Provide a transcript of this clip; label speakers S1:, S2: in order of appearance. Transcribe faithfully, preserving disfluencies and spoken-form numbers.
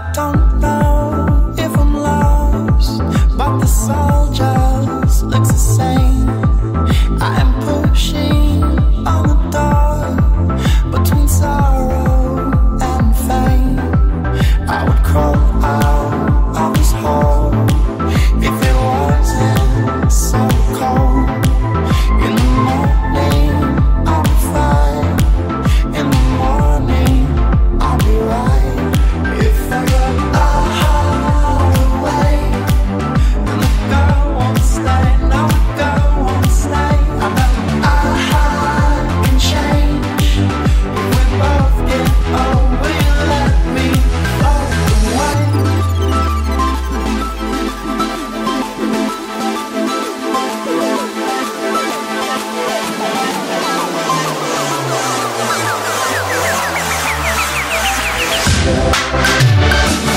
S1: don't know if I'm lost, but this all just looks the same. I am pushing on the door between sorrow and fame. I would crawl out of this hole if it wasn't so cold. In the morning I'll be fine, in the morning I'll be right. If I go all the way, then the girl won't stay, no the girl won't stay. I know I can change, if we both get old, will you let me float away? Yeah.